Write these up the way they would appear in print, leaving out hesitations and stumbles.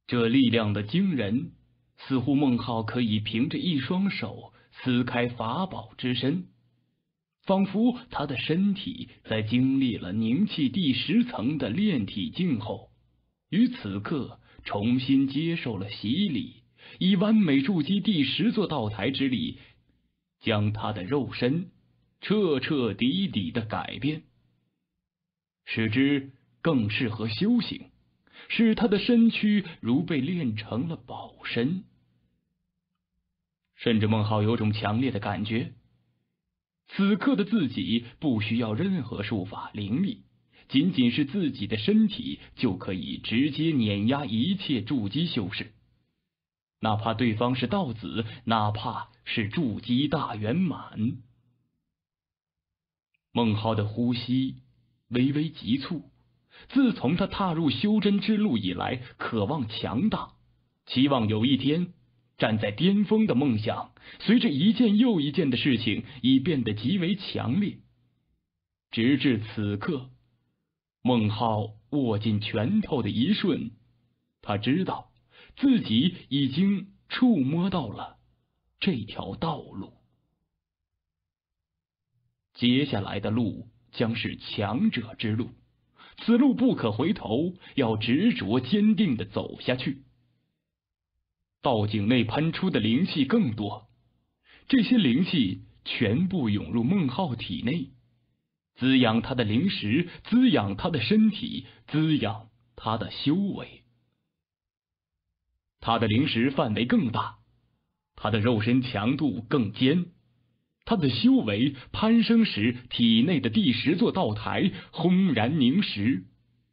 这力量的惊人，似乎孟浩可以凭着一双手撕开法宝之身，仿佛他的身体在经历了凝气第10层的炼体境后，于此刻重新接受了洗礼，以完美筑基第10座道台之力，将他的肉身彻彻底底的改变，使之更适合修行，使他的身躯如被炼成了宝身。甚至孟浩有种强烈的感觉，此刻的自己不需要任何术法灵力，仅仅是自己的身体就可以直接碾压一切筑基修士，哪怕对方是道子，哪怕是筑基大圆满。孟浩的呼吸微微急促，自从他踏入修真之路以来，渴望强大，期望有一天站在巅峰的梦想，随着一件又一件的事情已变得极为强烈。直至此刻，孟浩握紧拳头的一瞬，他知道自己已经触摸到了这条道路。接下来的路将是强者之路，此路不可回头，要执着坚定地走下去。道井内喷出的灵气更多，这些灵气全部涌入孟浩体内，滋养他的灵识，滋养他的身体，滋养他的修为。他的灵识范围更大，他的肉身强度更坚，他的修为攀升时，体内的第10座道台轰然凝实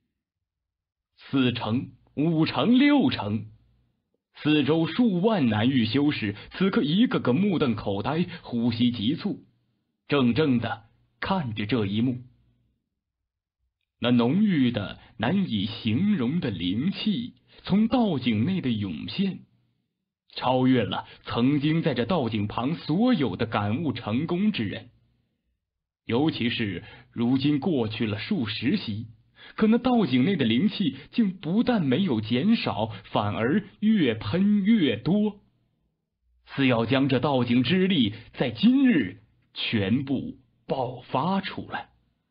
，4成、5成、6成，四周数万南域修士此刻一个个目瞪口呆，呼吸急促，怔怔地看着这一幕。那浓郁的难以形容的灵气从道井内的涌现，超越了曾经在这道井旁所有的感悟成功之人。尤其是如今过去了数十息，可那道井内的灵气竟不但没有减少，反而越喷越多，似要将这道井之力在今日全部爆发出来。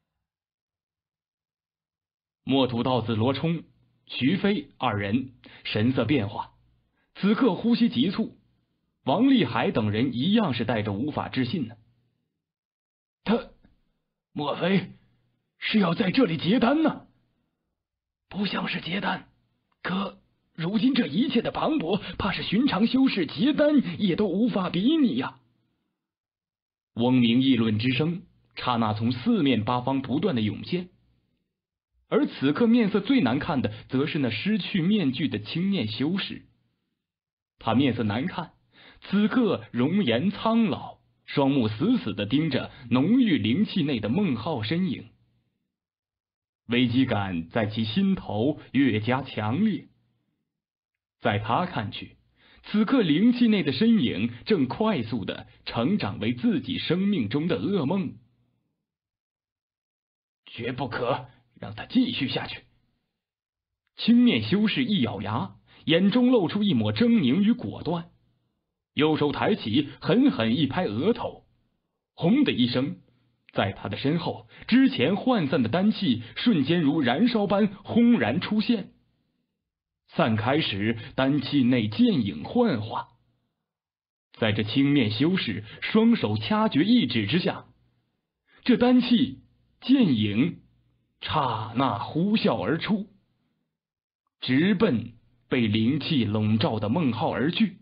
墨土道子罗冲、徐飞二人神色变化，此刻呼吸急促，王立海等人一样是带着无法置信呢。他莫非是要在这里结丹呢？不像是结丹，可如今这一切的磅礴，怕是寻常修士结丹也都无法比拟呀。嗡鸣议论之声刹那从四面八方不断的涌现，而此刻面色最难看的则是那失去面具的青面修士。他面色难看，此刻容颜苍老，双目死死地盯着浓郁灵气内的孟浩身影，危机感在其心头越加强烈。在他看去，此刻灵气内的身影正快速地成长为自己生命中的噩梦，绝不可让他继续下去。青面修士一咬牙，眼中露出一抹狰狞与果断，右手抬起，狠狠一拍额头，轰的一声，在他的身后，之前涣散的丹气瞬间如燃烧般轰然出现。散开时，丹气内剑影幻化，在这青面修士双手掐诀一指之下，这丹气剑影刹那呼啸而出，直奔被灵气笼罩的孟浩而去。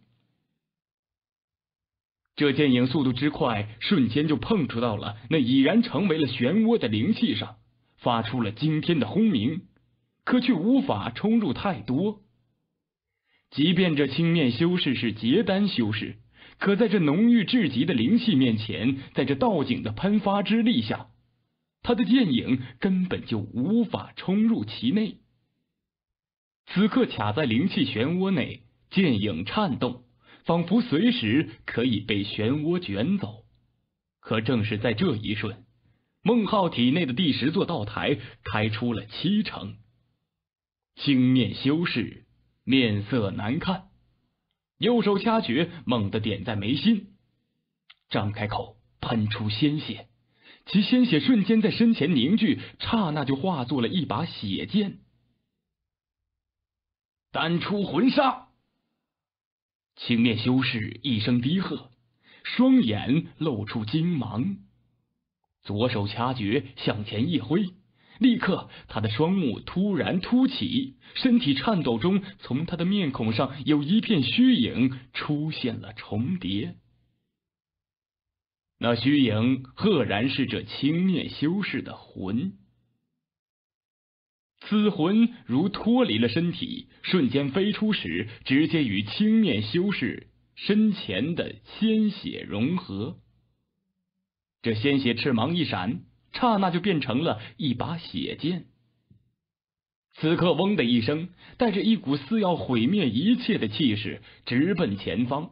这剑影速度之快，瞬间就碰触到了那已然成为了漩涡的灵气上，发出了惊天的轰鸣，可却无法冲入太多。即便这青面修士是结丹修士，可在这浓郁至极的灵气面前，在这道井的喷发之力下，他的剑影根本就无法冲入其内。此刻卡在灵气漩涡内，剑影颤动，仿佛随时可以被漩涡卷走。可正是在这一瞬，孟浩体内的第10座道台开出了7成，青面修士面色难看，右手掐诀猛地点在眉心，张开口喷出鲜血，其鲜血瞬间在身前凝聚，刹那就化作了一把血剑。单出魂杀！青面修士一声低喝，双眼露出金芒，左手掐诀向前一挥，立刻他的双目突然凸起，身体颤抖中，从他的面孔上有一片虚影出现了重叠。那虚影赫然是这青面修士的魂。此魂如脱离了身体，瞬间飞出时，直接与青面修士身前的鲜血融合。这鲜血翅芒一闪，刹那就变成了一把血剑。此刻嗡的一声，带着一股似要毁灭一切的气势，直奔前方。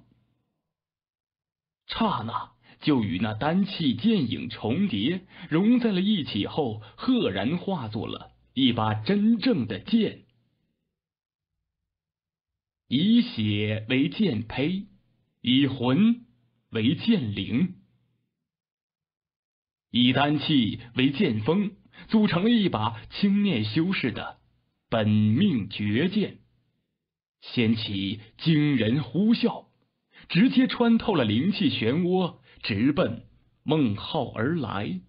刹那就与那丹气剑影重叠，融在了一起后，赫然化作了一把真正的剑。以血为剑胚，以魂为剑灵，以丹气为剑锋，组成了一把青面修士的本命绝剑，掀起惊人呼啸，直接穿透了灵气漩涡，直奔孟浩而来。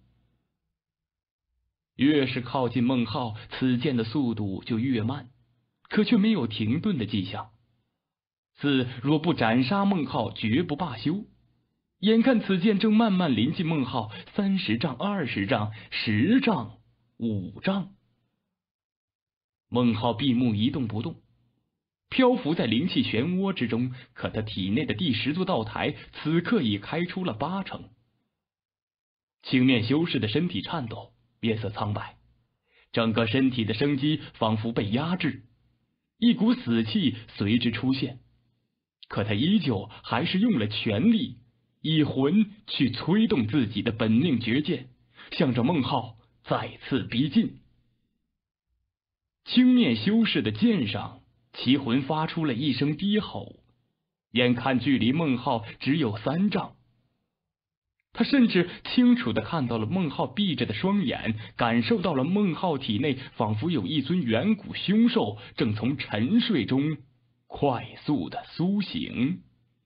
越是靠近孟浩，此剑的速度就越慢，可却没有停顿的迹象，似若不斩杀孟浩，绝不罢休。眼看此剑正慢慢临近孟浩，30丈、20丈、10丈、5丈，孟浩闭目一动不动，漂浮在灵气漩涡之中，可他体内的第10座道台此刻已开出了8成。青面修士的身体颤抖，面色苍白，整个身体的生机仿佛被压制，一股死气随之出现，可他依旧还是用了全力，以魂去催动自己的本命绝剑，向着孟浩再次逼近。青面修士的剑上，其魂发出了一声低吼，眼看距离孟浩只有3丈，他甚至清楚地看到了孟浩闭着的双眼，感受到了孟浩体内仿佛有一尊远古凶兽正从沉睡中快速地苏醒。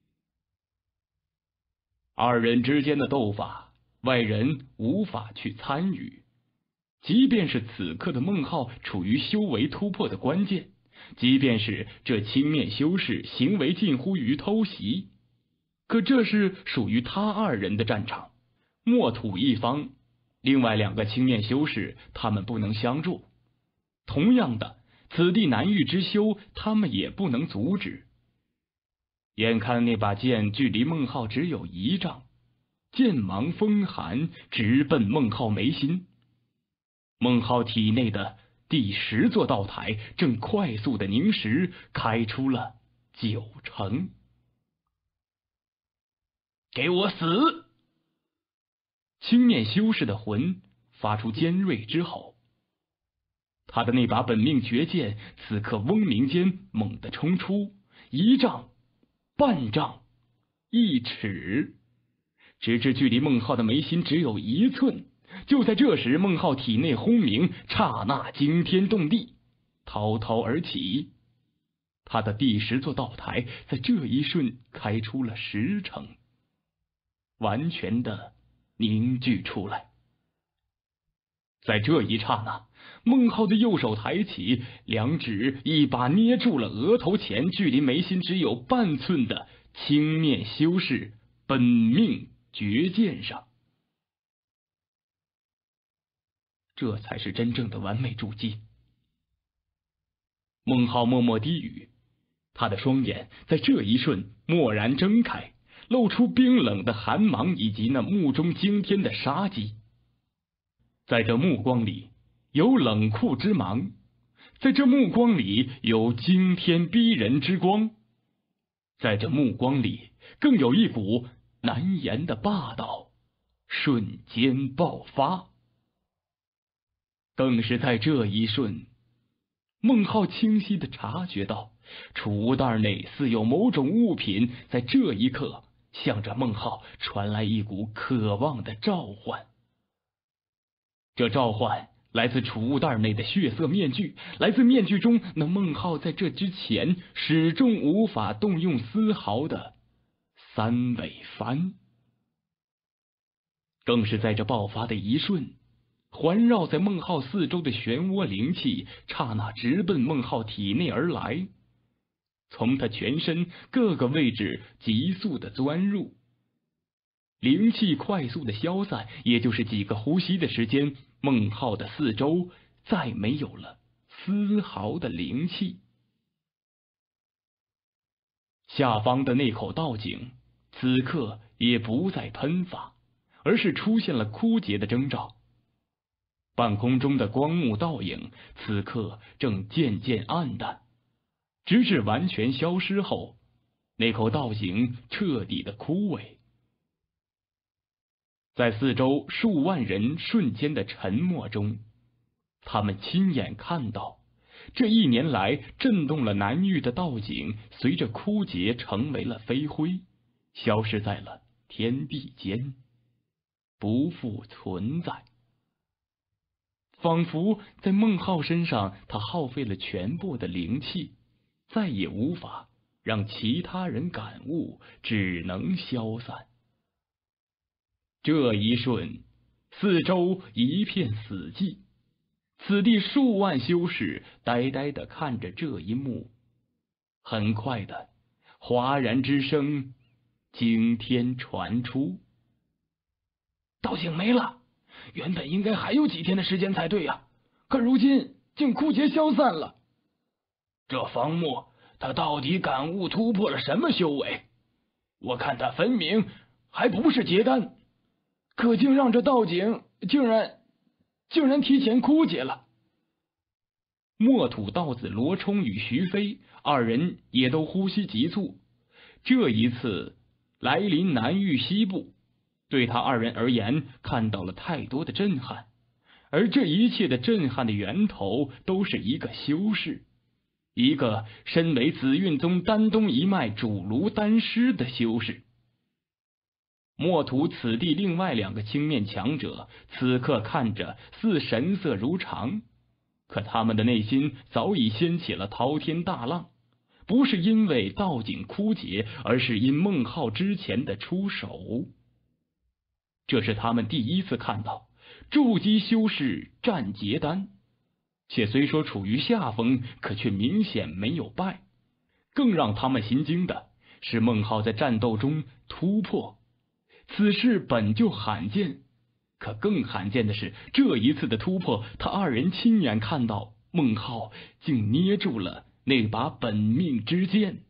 二人之间的斗法，外人无法去参与。即便是此刻的孟浩处于修为突破的关键，即便是这青面修士行为近乎于偷袭，可这是属于他二人的战场，墨土一方，另外2个青面修士他们不能相助。同样的，此地难遇之修，他们也不能阻止。眼看那把剑距离孟浩只有1丈，剑芒风寒，直奔孟浩眉心。孟浩体内的第10座道台正快速的凝实，开出了9成。给我死！青面修士的魂发出尖锐之吼，他的那把本命绝剑此刻嗡鸣间猛地冲出1丈、半丈、1尺，直至距离孟浩的眉心只有1寸。就在这时，孟浩体内轰鸣，刹那惊天动地，滔滔而起。他的第10座道台在这一瞬开出了10成，完全的凝聚出来。在这一刹那，孟浩的右手抬起，2指一把捏住了额头前距离眉心只有半寸的青面修士本命绝剑上。这才是真正的完美筑基。孟浩默默低语，他的双眼在这一瞬蓦然睁开，露出冰冷的寒芒以及那目中惊天的杀机。在这目光里有冷酷之芒，在这目光里有惊天逼人之光，在这目光里更有一股难言的霸道瞬间爆发。更是在这一瞬， 孟浩清晰地察觉到，储物袋内似有某种物品在这一刻向着孟浩传来一股渴望的召唤。这召唤来自储物袋内的血色面具，来自面具中那孟浩在这之前始终无法动用丝毫的三尾幡。更是在这爆发的一瞬，环绕在孟浩四周的漩涡灵气刹那直奔孟浩体内而来，从他全身各个位置急速的钻入。灵气快速的消散，也就是几个呼吸的时间，孟浩的四周再没有了丝毫的灵气。下方的那口道井此刻也不再喷发，而是出现了枯竭的征兆。半空中的光幕倒影此刻正渐渐暗淡，直至完全消失后，那口道井彻底的枯萎。在四周数万人瞬间的沉默中，他们亲眼看到这1年来震动了南域的道井随着枯竭成为了飞灰，消失在了天地间，不复存在。仿佛在孟浩身上，他耗费了全部的灵气，再也无法让其他人感悟，只能消散。这一瞬，四周一片死寂，此地数万修士呆呆地看着这一幕。很快的，哗然之声惊天传出。道井没了，原本应该还有几天的时间才对呀，可如今竟枯竭消散了。这方木他到底感悟突破了什么修为？我看他分明还不是结丹，可竟让这道井竟然提前枯竭了。墨土道子罗冲与徐飞二人也都呼吸急促，这一次来临南域西部，对他二人而言看到了太多的震撼，而这一切的震撼的源头都是一个修士，一个身为紫韵宗丹东一脉主炉丹师的修士。墨土此地另外2个青面强者此刻看着似神色如常，可他们的内心早已掀起了滔天大浪，不是因为道井枯竭，而是因孟浩之前的出手。这是他们第一次看到筑基修士战结丹，且虽说处于下风，可却明显没有败。更让他们心惊的是孟浩在战斗中突破，此事本就罕见，可更罕见的是，这一次的突破，他二人亲眼看到孟浩竟捏住了那把本命之剑。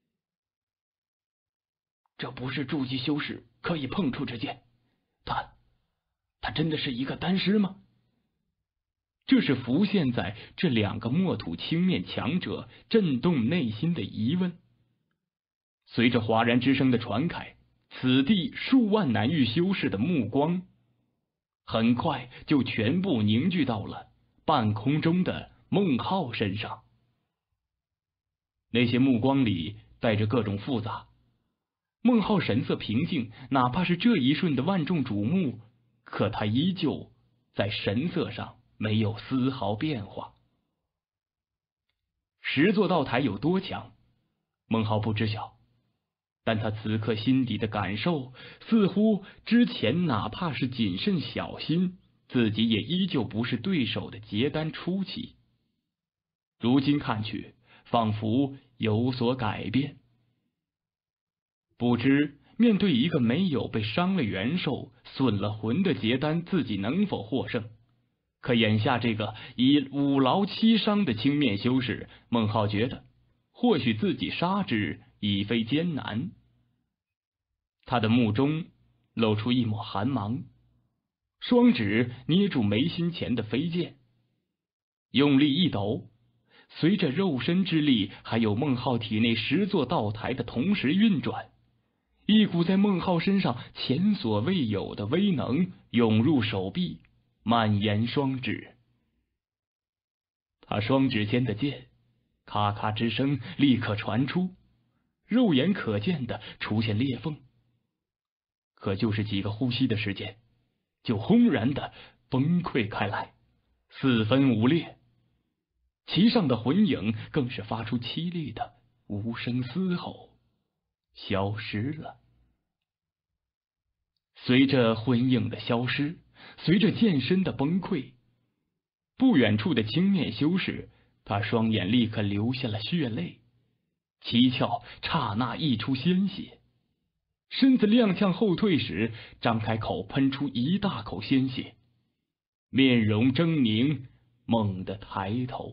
这不是筑基修士可以碰触之剑，他真的是一个丹师吗？这是浮现在这2个墨土青面强者震动内心的疑问。随着哗然之声的传开，此地数万南域修士的目光很快就全部凝聚到了半空中的孟浩身上。那些目光里带着各种复杂。孟浩神色平静，哪怕是这一瞬的万众瞩目，可他依旧在神色上没有丝毫变化。10座道台有多强，孟浩不知晓，但他此刻心底的感受，似乎之前哪怕是谨慎小心，自己也依旧不是对手的结丹初期。如今看去，仿佛有所改变。不知面对一个没有被伤了元寿、损了魂的结丹，自己能否获胜？可眼下这个以5劳7伤的青面修士，孟浩觉得或许自己杀之已非艰难。他的目中露出一抹寒芒，双指捏住眉心前的飞剑，用力一抖，随着肉身之力还有孟浩体内10座道台的同时运转，一股在孟浩身上前所未有的威能涌入手臂，蔓延双指。 他双指间的剑，咔咔之声立刻传出，肉眼可见的出现裂缝。可就是几个呼吸的时间，就轰然的崩溃开来，四分五裂。其上的魂影更是发出凄厉的无声嘶吼，消失了。随着魂影的消失，随着剑身的崩溃，不远处的青面修士，他双眼立刻流下了血泪，七窍刹那溢出鲜血，身子踉跄后退时，张开口喷出一大口鲜血，面容狰狞，猛地抬头。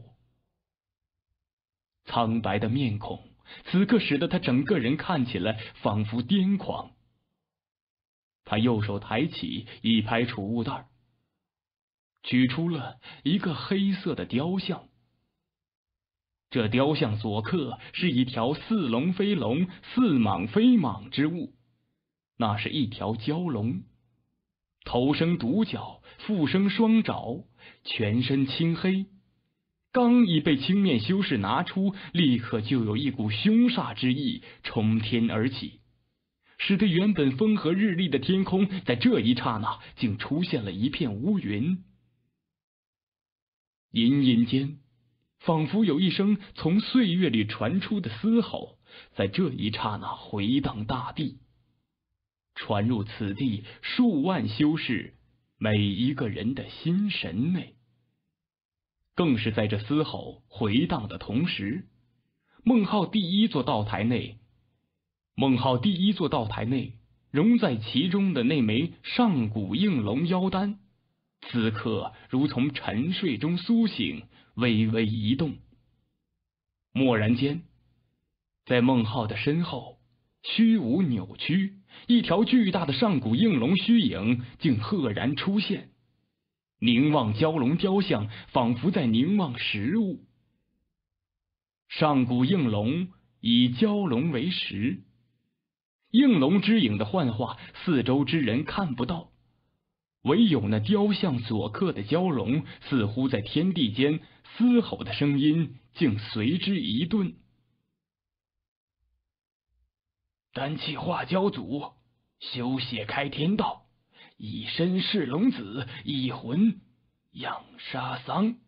苍白的面孔此刻使得他整个人看起来仿佛癫狂。他右手抬起一排储物袋，取出了一个黑色的雕像。这雕像所刻是一条似龙非龙、似蟒非蟒之物，那是一条蛟龙，头生独角，腹生双爪，全身青黑。刚一被青面修士拿出，立刻就有一股凶煞之意冲天而起，使得原本风和日丽的天空在这一刹那竟出现了一片乌云。隐隐间，仿佛有一声从岁月里传出的嘶吼，在这一刹那回荡大地，传入此地数万修士每一个人的心神内。更是在这嘶吼回荡的同时，孟浩第一座道台内融在其中的那枚上古应龙妖丹，此刻如从沉睡中苏醒，微微移动。蓦然间，在孟浩的身后，虚无扭曲，一条巨大的上古应龙虚影竟赫然出现，凝望蛟龙雕像，仿佛在凝望食物。上古应龙以蛟龙为食，应龙之影的幻化，四周之人看不到，唯有那雕像所刻的蛟龙，似乎在天地间嘶吼的声音，竟随之一顿。丹气化蛟祖，修血开天道，以身试龙子，以魂养沙桑。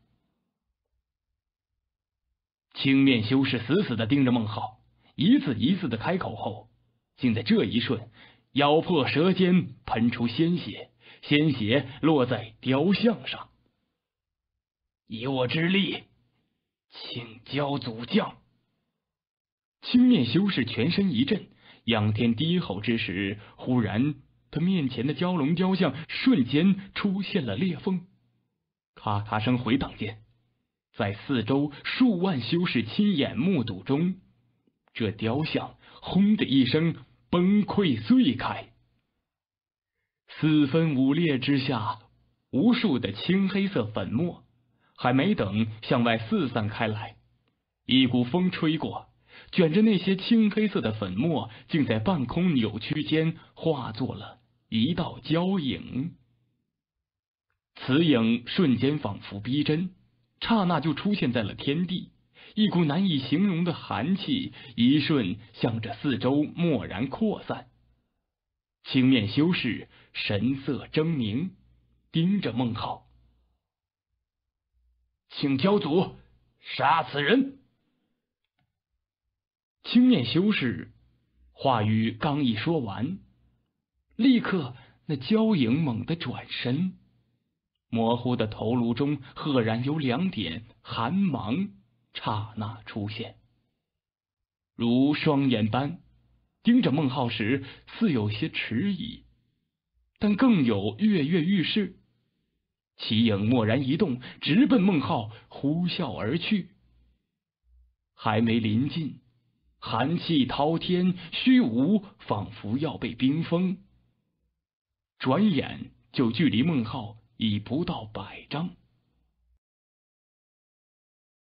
青面修士死死地盯着孟浩，一字一字地开口后，竟在这一瞬，咬破舌尖，喷出鲜血，鲜血落在雕像上。以我之力，请蛟祖降。青面修士全身一震，仰天低吼之时，忽然他面前的蛟龙雕像瞬间出现了裂缝，咔咔声回荡间，在四周数万修士亲眼目睹中，这雕像轰的一声崩溃碎开。四分五裂之下，无数的青黑色粉末还没等向外四散开来，一股风吹过，卷着那些青黑色的粉末，竟在半空扭曲间化作了一道蛟影。此影瞬间仿佛逼真，刹那就出现在了天地，一股难以形容的寒气一瞬向着四周蓦然扩散。青面修士神色狰狞，盯着孟浩，请教主杀此人。青面修士话语刚一说完，立刻那蛟影猛地转身，模糊的头颅中赫然有两点寒芒刹那出现，如双眼般盯着孟浩时，似有些迟疑，但更有跃跃欲试。其影蓦然移动，直奔孟浩呼啸而去。还没临近，寒气滔天，虚无仿佛要被冰封，转眼就距离孟浩已不到100丈。